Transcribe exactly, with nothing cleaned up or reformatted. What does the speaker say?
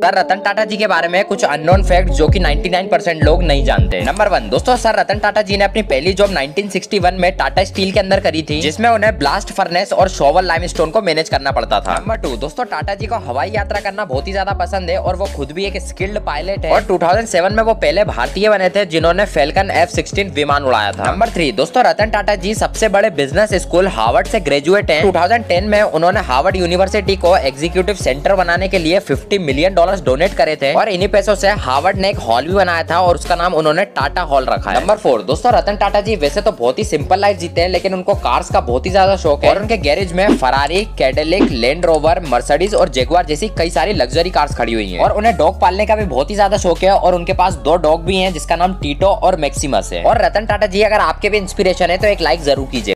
Sir Ratan Tata जी के बारे में कुछ अननोन फैक्ट जो कि निन्यानवे परसेंट लोग नहीं जानते। नंबर वन दोस्तों, सर रतन टाटा जी ने अपनी पहली जॉब नाइनटीन सिक्सटी वन में टाटा स्टील के अंदर करी थी, जिसमें उन्हें ब्लास्ट फर्नेस और शोवल लाइमस्टोन को मैनेज करना पड़ता था। नंबर टू दोस्तों, टाटा जी को हवाई यात्रा करना बहुत ही ज्यादा पसंद है और वो खुद भी एक स्किल्ड पायलट है और टू थाउजेंड सेवन में वो पहले भारतीय बने थे जिन्होंने फैल्कन एफ सिक्सटीन विमान उड़ाया था। नंबर थ्री दोस्तों, रतन टाटा जी सबसे बड़े बिजनेस स्कूल हार्वर्ड से ग्रेजुएट हैं। टू थाउजेंड टेन में उन्होंने हार्वर्ड यूनिवर्सिटी को एग्जीक्यूटिव सेंटर बनाने के लिए फिफ्टी मिलियन डॉलर्स डोनेट करे थे और इन्हीं पैसों से हार्वर्ड ने एक हॉल भी बनाया था और उसका नाम उन्होंने टाटा हॉल रखा है। नंबर फोर दोस्तों, रतन टाटा जी वैसे तो बहुत ही सिंपल लाइफ जीते हैं, लेकिन उनको कार्स का बहुत ही ज्यादा शौक है और उनके गैरेज में Ferrari, Cadillac, Land Rover, Mercedes और जगुआर जैसी कई सारी लग्जरी कार्स खड़ी हुई हैं। और उन्हें डॉग पालने का भी बहुत ही ज्यादा शौक है और उनके पास दो डॉग भी हैं जिसका नाम टीटो और मैक्सिमस है। और रतन टाटा जी अगर आपके भी इंस्पिरेशन है तो एक लाइक जरूर कीजिए।